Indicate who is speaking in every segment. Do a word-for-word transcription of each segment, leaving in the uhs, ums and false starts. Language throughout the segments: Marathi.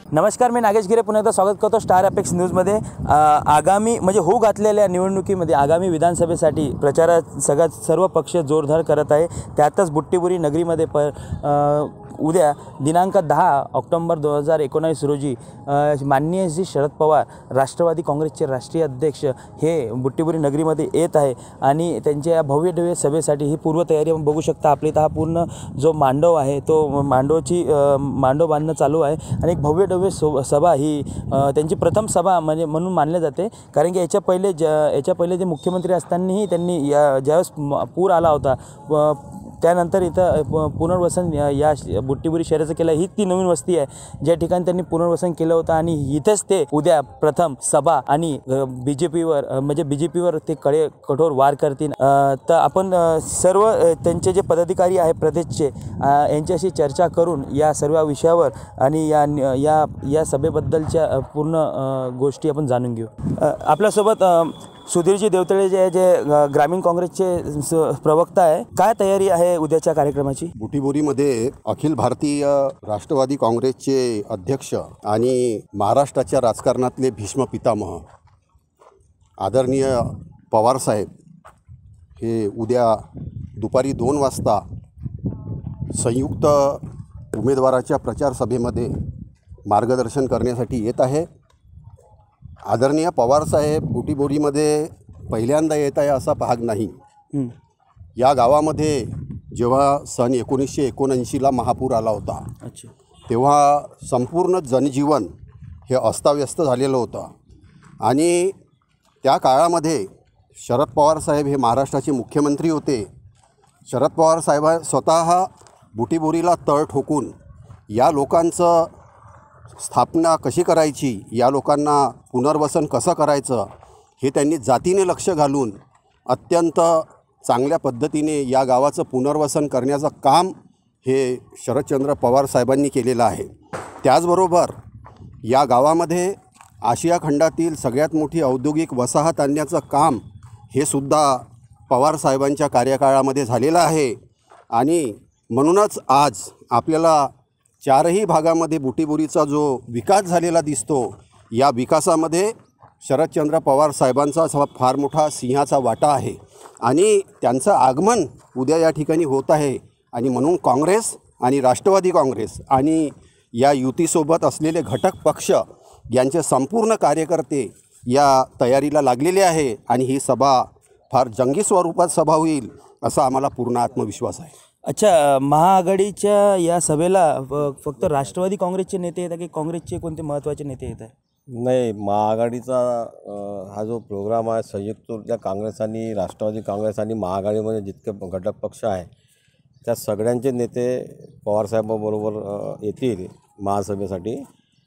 Speaker 1: नमस्कार, मी नागेश गिरे पुन्हा एकदा स्वागत करतो स्टार अपेक्स न्यूजमध्ये। आगामी म्हणजे होऊ घातलेल्या निवडणुकीमध्ये आगामी विधानसभेसाठी प्रचारात सगळ्यात सर्व पक्ष जोरदार करत आहे। त्यातच बुट्टीबुरी नगरीमध्ये प उद्या दिनांक दहा ऑक्टोबर दोन हजार एकोणीस रोजी माननीय श्री शरद पवार राष्ट्रवादी काँग्रेसचे राष्ट्रीय अध्यक्ष हे बुट्टीबुरी नगरीमध्ये येत आहे आणि त्यांच्या भव्य दिव्य सभेसाठी ही पूर्वतयारी आपण बघू शकता। आपली इथं हा पूर्ण जो मांडव आहे तो मांडवची मांडव बांधणं चालू आहे आणि एक भव्य दिव्य सभा ही त्यांची प्रथम सभा म्हणजे म्हणून मानले जाते, कारण की याच्या पहिले ज याच्या पहिले जे मुख्यमंत्री असतानाही त्यांनी या ज्यावेळेस पूर आला होता त्यानंतर इथं पुनर्वसन या बुट्टीबुरी शहराचं केलं। ही ती नवीन वस्ती आहे ज्या ठिकाणी त्यांनी पुनर्वसन केलं होतं आणि इथेच ते उद्या प्रथम सभा आणि बी जे पीवर म्हणजे बी जे पीवर ते कडे कठोर वार करतील। तर आपण सर्व त्यांचे जे पदाधिकारी आहे प्रदेशचे यांच्याशी चर्चा करून या सर्व विषयावर आणि या या या सभेबद्दलच्या पूर्ण गोष्टी आपण जाणून घेऊ। आपल्यासोबत सुधीरजी देवतळे जे जे ग्रामीण काँग्रेसचे प्रवक्ता आहे, काय तयारी आहे उद्याच्या कार्यक्रमाची?
Speaker 2: बुट्टीबुरीमध्ये अखिल भारतीय राष्ट्रवादी काँग्रेसचे अध्यक्ष आणि महाराष्ट्राच्या राजकारणातले भीष्म पितामह आदरणीय पवार साहेब हे उद्या दुपारी दोन वाजता संयुक्त उमेदवाराच्या प्रचार सभेमध्ये मार्गदर्शन करण्यासाठी येत आहे। आदरणीय पवारसाहेब बुट्टीबुरीमध्ये पहिल्यांदा येत आहे असा भाग नाही। या गावामध्ये जेव्हा सन एकोणीसशे एकोणऐंशीला महापूर आला होता
Speaker 1: अच्छा
Speaker 2: तेव्हा संपूर्ण जनजीवन हे अस्ताव्यस्त झालेलं होतं आणि त्या काळामध्ये शरद पवार साहेब हे महाराष्ट्राचे मुख्यमंत्री होते। शरद पवार साहेब स्वतः बुट्टीबुरीला तळ ठोकून या लोकांचं स्थापना कशी करायची, या लोकांना पुनर्वसन कसं करायचं हे त्यांनी जातीने लक्ष घालून अत्यंत चांगल्या पद्धतीने या गावाचं पुनर्वसन करण्याचं काम हे शरदचंद्र पवार साहेबांनी केलेलं आहे। त्याचबरोबर या गावामध्ये आशिया खंडातील सगळ्यात मोठी औद्योगिक वसाहत आणण्याचं काम हे सुद्धा पवार साहेबांच्या कार्यकाळामध्ये झालेलं आहे आणि म्हणूनच आज आपल्याला चारही भागामध्ये बुट्टीबुरीचा जो विकास झालेला दिसतो, या विकासामध्ये शरदचंद्र पवार साहेबांचा फार मोठा सिंहाचा वाटा आहे आणि त्यांचं आगमन उद्या या ठिकाणी होत आहे आणि म्हणून काँग्रेस आणि राष्ट्रवादी काँग्रेस आणि या युतीसोबत असलेले घटक पक्ष यांचे संपूर्ण कार्यकर्ते या तयारीला लागलेले आहे आणि ही सभा फार जंगी स्वरूपात सभा होईल असा आम्हाला पूर्ण आत्मविश्वास आहे।
Speaker 1: अच्छा, महाआघाडीच्या या सभेला फक्त राष्ट्रवादी काँग्रेसचे नेते येतात की काँग्रेसचे कोणते महत्त्वाचे नेते येत आहे?
Speaker 3: नाही, महाआघाडीचा हा जो प्रोग्राम आहे संयुक्तरित्या काँग्रेस आणि राष्ट्रवादी काँग्रेस आणि महाआघाडीमध्ये जितके घटक पक्ष आहे त्या सगळ्यांचे नेते पवारसाहेबांबरोबर येतील महासभेसाठी,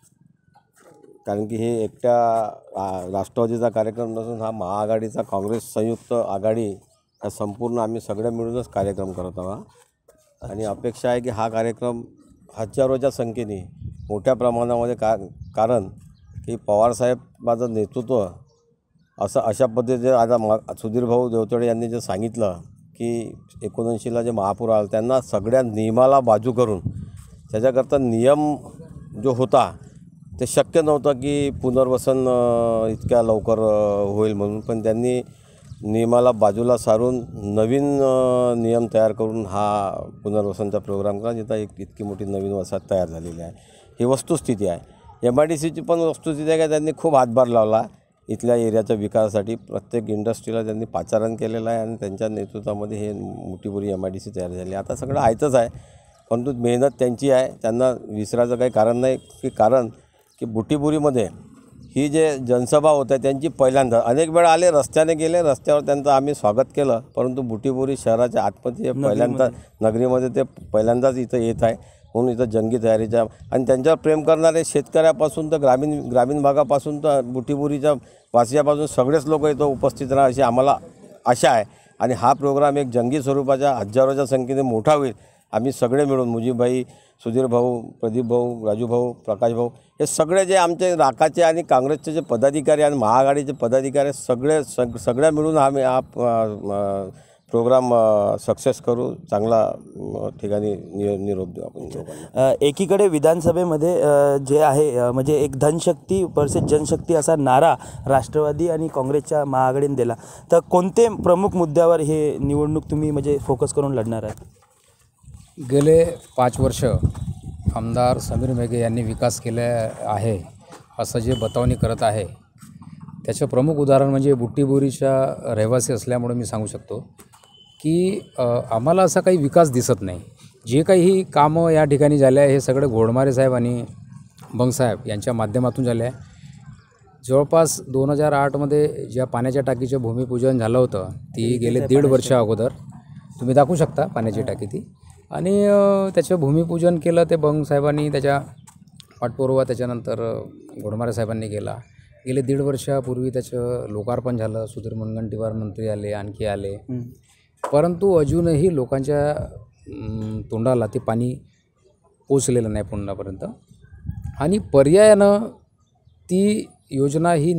Speaker 3: कारण की हे एकट्या राष्ट्रवादीचा कार्यक्रम नसून हा महाआघाडीचा काँग्रेस संयुक्त आघाडी हा संपूर्ण आम्ही सगळे मिळूनच कार्यक्रम करत आहोत आणि अपेक्षा आहे की हा कार्यक्रम हजारोच्या संख्येने मोठ्या प्रमाणामध्ये का कारण की पवारसाहेबांचं नेतृत्व असं अशा पद्धतीने आता मा सुधीर भाऊ देवतळे यांनी जे सांगितलं की एकोणऐंशीला जे महापूर आला त्यांना सगळ्या नियमाला बाजू करून त्याच्याकरता नियम जो होता ते शक्य नव्हतं की पुनर्वसन इतक्या लवकर होईल म्हणून, पण त्यांनी नियमाला बाजूला सारून नवीन नियम तयार करून हा पुनर्वसनचा प्रोग्राम करा, जिथं एक इतकी मोठी नवीन वसाहत तयार झालेली आहे। ही वस्तुस्थिती आहे। एम आय डी सीची पण वस्तुस्थिती आहे का त्यांनी खूप हातभार लावला इथल्या एरियाच्या विकासासाठी। प्रत्येक इंडस्ट्रीला त्यांनी पाचारण केलेलं आहे आणि त्यांच्या नेतृत्वामध्ये हे Butibori M I D C तयार झाली। आता सगळं आहेतच आहे, परंतु मेहनत त्यांची आहे, त्यांना विसरायचं काही कारण नाही की कारण की बुट्टीबुरीमध्ये ही जे जनसभा होत्या त्यांची पहिल्यांदा अनेक वेळा आले, रस्त्याने गेले, रस्त्यावर त्यांचं आम्ही स्वागत केलं, परंतु बुट्टीबुरी शहराच्या आतमध्ये पहिल्यांदा नगरीमध्ये ते पहिल्यांदाच इथं येत आहे म्हणून इथं जंगी तयारीच्या आणि त्यांच्यावर प्रेम करणारे शेतकऱ्यापासून तर ग्रामीण ग्रामीण भागापासून तर बुट्टीबुरीच्या वासियापासून सगळेच लोक इथं उपस्थित राहा अशी आम्हाला आशा आहे आणि हा प्रोग्राम एक जंगी स्वरूपाच्या हजारोच्या संख्येने मोठा होईल। आम्ही सगळे मिळून मुजीबभाई, सुधीर भाऊ, प्रदीप भाऊ, राजू भाऊ, प्रकाश भाऊ हे सगळे जे आमचे राकाचे आणि काँग्रेसचे जे पदाधिकारी आणि महाआघाडीचे पदाधिकारी सगळे सग सगळ्या मिळून आम्ही हा प्रोग्राम सक्सेस करू, चांगला अ, ठिकाणी नि निरोप देऊ आपण लोकांना.
Speaker 1: अ, एकीकडे विधानसभेमध्ये अ, जे आहे अ, म्हणजे एक धनशक्ती वर्सेस जनशक्ती असा नारा राष्ट्रवादी आणि काँग्रेसच्या महाआघाडीने दिला, तर कोणते प्रमुख मुद्द्यावर हे निवडणूक तुम्ही म्हणजे फोकस करून लढणार आहात?
Speaker 4: गेले पाच वर्ष आमदार समीर मेघे यांनी विकास केला आहे असं जे बतावणी करत आहे, त्याचं प्रमुख उदाहरण म्हणजे बुट्टीबोरीच्या रहिवासी असल्यामुळे मी सांगू शकतो की अ, आम्हाला असा काही विकास दिसत नाही. जे काही कामं या ठिकाणी झाले आहे हे सगळे घोडमारे साहेब आणि बंगसाहेब यांच्या माध्यमातून झाले आहे. जवळपास दोन हजार आठमध्ये ज्या पाण्याच्या टाकीचं भूमिपूजन झालं होतं ती गेले दीड वर्षा अगोदर तुम्ही दाखवू शकता पाण्याची टाकी ती, आणि अ, त्याचं भूमिपूजन केलं ते बंगसाहेबांनी, त्याच्या पाठपुरावा त्याच्यानंतर घोडमारे साहेबांनी केला. गेले दीड वर्षापूर्वी त्याचं लोकार्पण झालं, सुधीर मुनगंटीवार मंत्री आले, आणखी आले, परंतु अजूनही लोकांच्या अम, तोंडाला ते पाणी पोचलेलं नाही पुन्हापर्यंत. आणि पर्यायानं ती योजना ही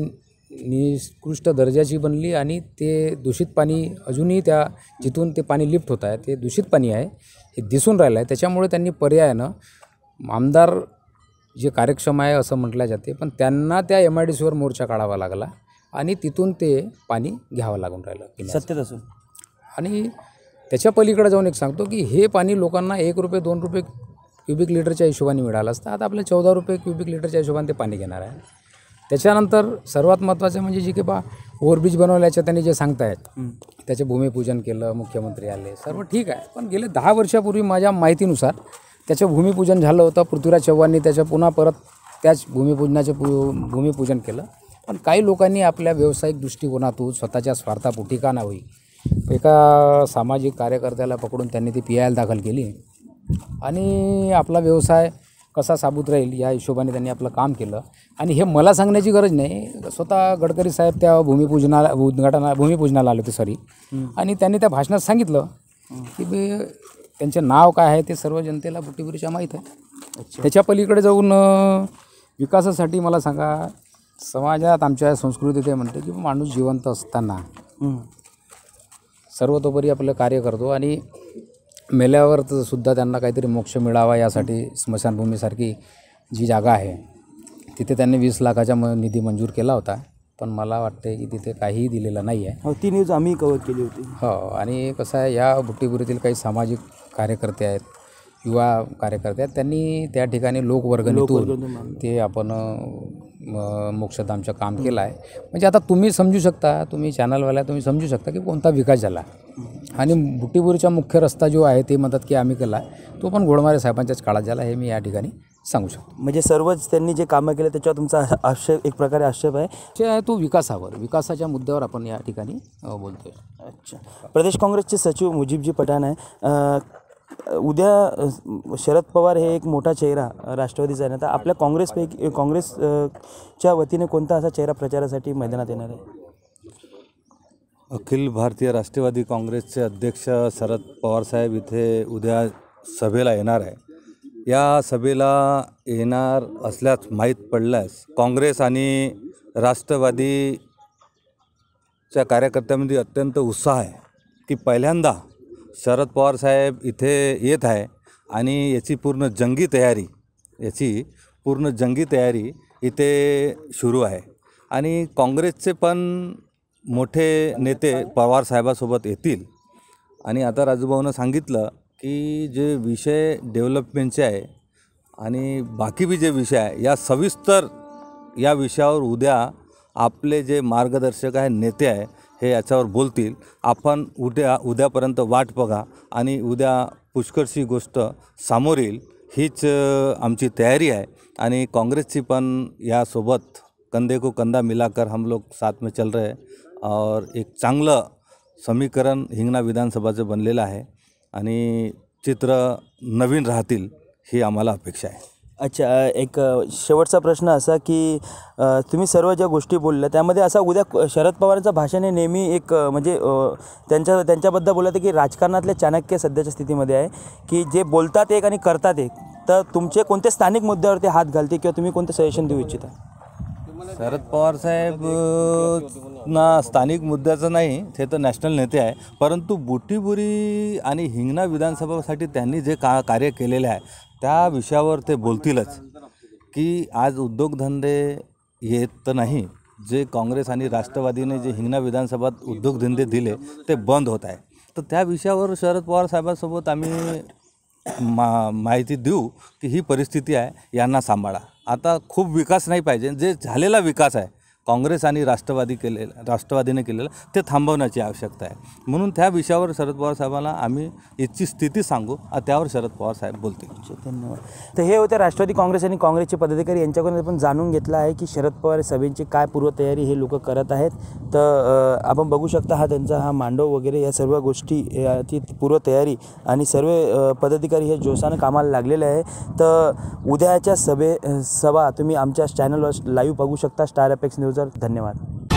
Speaker 4: निकृष्ट दर्जाची बनली आणि ते दूषित पाणी अजूनही त्या जिथून ते पाणी लिफ्ट होत आहे ते दूषित पाणी आहे हे दिसून राहिलं आहे. त्याच्यामुळे त्यांनी पर्यायानं आमदार जे कार्यक्षम आहे असं म्हटलं जाते, पण त्यांना त्या एम आय डी सीवर मोर्चा काढावा लागला आणि तिथून ते पाणी घ्यावं लागून राहिलं पिण्याचं.
Speaker 1: सत्तेत असून
Speaker 4: आणि त्याच्या पलीकडे जाऊन एक सांगतो की हे पाणी लोकांना एक रुपये दोन रुपये क्युबिक लिटरच्या हिशोबाने मिळालं असतं, आता आपल्या चौदा रुपये क्युबिक लिटरच्या हिशोबाने ते पाणी घेणार आहे. त्याच्यानंतर सर्वात महत्त्वाचं म्हणजे जे की बा ओव्हरब्रिज बनवल्याच्या त्यांनी जे सांगतायत त्याचे भूमिपूजन केलं, मुख्यमंत्री आले, सर्व ठीक आहे. पण गेले दहा वर्षापूर्वी माझ्या माहितीनुसार त्याचं भूमिपूजन झालं होतं. पृथ्वीराज चव्हाणनी त्याचं पुन्हा परत त्याच भूमिपूजनाचे पू भूमिपूजन केलं. पण काही लोकांनी आपल्या व्यावसायिक दृष्टिकोनातून स्वतःच्या स्वार्थापोटी का ना होई एका सामाजिक कार्यकर्त्याला पकडून त्यांनी ती पी आय एल दाखल केली आणि आपला व्यवसाय कसा साबूत राहील या हिशोबाने त्यांनी आपलं काम केलं. आणि हे मला सांगण्याची गरज नाही, स्वतः गडकरी साहेब त्या भूमिपूजनाला उद्घाटना भूमिपूजनाला आले होते सॉरी, आणि त्यांनी त्या भाषणात सांगितलं की बे त्यांचे नाव काय आहे ते सर्व जनतेला बुट्टीबोरीच्या माहीत आहे. त्याच्या पलीकडे जाऊन अ, विकासासाठी मला सांगा, समाजात आमच्या संस्कृतीत हे म्हणते की माणूस जिवंत असताना सर्वतोपरी आपलं कार्य करतो आणि मेल्यावर सुद्धा त्यांना काहीतरी मोक्ष मिळावा यासाठी स्मशानभूमीसारखी जी जागा आहे तिथे त्यांनी वीस लाखाचा म निधी मंजूर केला होता, पण मला वाटते की तिथे काहीही दिलेलं नाही आहे.
Speaker 1: हो, ती न्यूज आम्ही कव्हर केली होती.
Speaker 4: हो, आणि कसं आहे, या बुट्टीबोरीतील काही सामाजिक कार्यकर्ते आहेत, युवा कार्यकर्ते आहेत, त्यांनी त्या ठिकाणी लोकवर्गणीतून ते आपण अ, मोक्षधामचं काम केलं आहे. म्हणजे आता तुम्ही समजू शकता, तुम्ही चॅनलवाल्या तुम्ही समजू शकता की कोणता विकास झाला. आणि बुट्टीबोरीचा मुख्य रस्ता जो आहे ते म्हणतात की आम्ही केला, तो पण घोडमारे साहेबांच्याच काळात झाला, हे मी या ठिकाणी सांगू शकतो.
Speaker 1: म्हणजे सर्वच त्यांनी जे कामं केले त्याच्यावर तुमचा आक्षेप एक प्रकारे आक्षेप आहे.
Speaker 4: जे आहे तो विकासावर विकासाच्या मुद्द्यावर आपण या ठिकाणी बोलतोय.
Speaker 1: अच्छा, प्रदेश काँग्रेसचे सचिव मुजीबजी पठाण आहे. अ, उद्या अ, शरद पवार हे एक मोठा चेहरा अ, राष्ट्रवादीचा आहे ना, तर आपल्या काँग्रेसपैकी काँग्रेस अ, च्या वतीने कोणता असा चेहरा प्रचारासाठी मैदानात येणार आहे?
Speaker 5: अखिल भारतीय राष्ट्रवादी काँग्रेसचे अध्यक्ष शरद पवारसाहेब इथे उद्या सभेला येणार आहे. या सभेला येणार असल्यास माहीत पडल्यास काँग्रेस आणि राष्ट्रवादीच्या कार्यकर्त्यांमध्ये अत्यंत उत्साह आहे की पहिल्यांदा शरद पवारसाहेब इथे येत आहे आणि याची पूर्ण जंगी तयारी याची पूर्ण जंगी तयारी इथे सुरू आहे. आणि काँग्रेसचे पण मोठे नेते पवारसाहेबासोबत येतील. आणि आता राजूभाऊनं सांगितलं की जे विषय डेव्हलपमेंटचे आहे आणि बाकी बी जे विषय आहे या सविस्तर या विषयावर उद्या आपले जे मार्गदर्शक आहे नेते आहे हे याच्यावर बोलतील. आपण उद्या उद्यापर्यंत वाट बघा आणि उद्या पुष्कळशी गोष्ट सामोर येईल हीच आमची तयारी आहे. आणि काँग्रेसची पण यासोबत कंधे को कंधा मिलाकर हम लोग साथ में चल रहे हैं और एक चांगलं समीकरण हिंगणा विधानसभाचं बनलेलं आहे आणि चित्र नवीन राहतील ही आम्हाला अपेक्षा आहे.
Speaker 1: अच्छा, एक अ, शेवटचा प्रश्न असा की अ, तुम्ही सर्व ज्या गोष्टी बोलल्या त्यामध्ये असा उद्या क- शरद पवारांचं भाषण हे नेहमी एक अ, म्हणजे अ, त्यांच्या त्यांच्याबद्दल बोललं की राजकारणातले चाणक्य सध्याच्या स्थितीमध्ये आहे की जे बोलतात एक आणि करतात एक. तर तुमचे कोणते स्थानिक मुद्द्यावरती हात घालते किंवा तुम्ही कोणते सजेशन देऊ इच्छिता?
Speaker 5: शरद पवार साहेब अ, ना स्थानिक मुद्द्याचं नाही, ते तर नॅशनल नेते आहे. परंतु बुटिबुरी आणि हिंगणा विधानसभासाठी त्यांनी जे का कार्य केलेले आहे त्या विषयावर ते बोलतीलच. की आज उद्योगधंदे येत तर नाही, जे काँग्रेस आणि राष्ट्रवादीने जे हिंगणा विधानसभात उद्योगधंदे दिले ते बंद होत आहे. तर त्या विषयावर शरद पवार साहेबांसोबत आम्ही मा माहिती देऊ की ही परिस्थिती आहे, यांना सांभाळा. आता खूप विकास नाही पाहिजे, जे झालेला विकास आहे काँग्रेस आणि राष्ट्रवादी केलेला राष्ट्रवादीने केलेलं ते थांबवण्याची आवश्यकता आहे. म्हणून त्या विषयावर शरद पवार साहेबांना आम्ही याची स्थिती सांगू, त्यावर शरद पवार साहेब बोलतील.
Speaker 1: धन्यवाद. तर हे होते राष्ट्रवादी काँग्रेस आणि काँग्रेसचे पदाधिकारी. यांच्याकडून आपण जाणून घेतलं आहे की शरद पवार सभेची काय पूर्वतयारी हे लोक करत आहेत. तर आपण बघू शकता हा त्यांचा हा मांडव वगैरे या सर्व गोष्टी याची पूर्वतयारी आणि सर्व पदाधिकारी हे जोशानं कामाला लागलेले आहे. तर उद्याच्या सभे सभा तुम्ही आमच्या चॅनलवर लाईव्ह बघू शकता स्टार अपेक्स न्यूजवर. धन्यवाद.